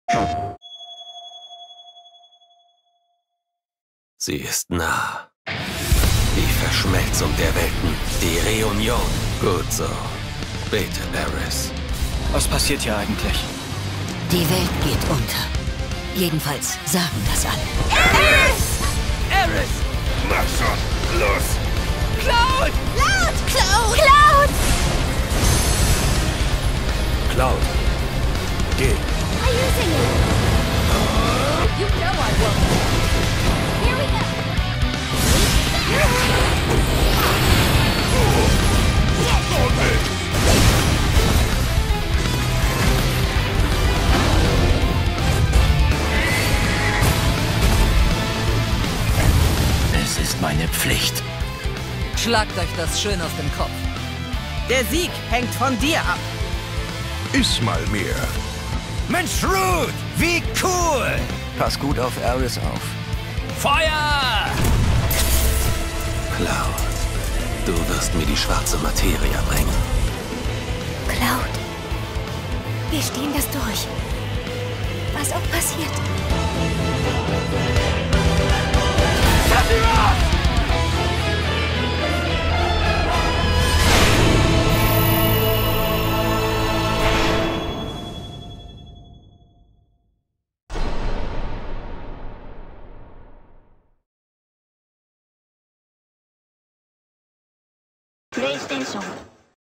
Sie ist nah. Die Verschmelzung der Welten. Die Reunion. Gut so. Bete, Eris. Was passiert hier eigentlich? Die Welt geht unter. Jedenfalls sagen das alle. Eris! Eris! Mach schon! Los! Cloud! Cloud! Cloud! Cloud! Cloud! Geh! Are you singing? You know I won't. Here we go. Es ist meine Pflicht. Schlagt euch das schön aus dem Kopf. Der Sieg hängt von dir ab. Iss mal mehr. Mensch, Root! Wie cool! Pass gut auf Eris auf. Feuer! Cloud, du wirst mir die schwarze Materie bringen. Cloud. Wir stehen das durch. Was auch passiert. PlayStation